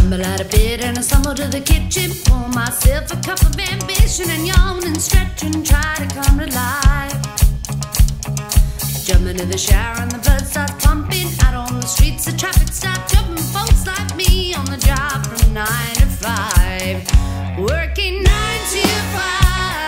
Stumble out of bed and I stumble to the kitchen, pour myself a cup of ambition and yawn and stretch and try to come to life. Jump into the shower and the blood starts pumping. Out on the streets the traffic starts jumping. Folks like me on the job from 9 to 5, working 9 to 5.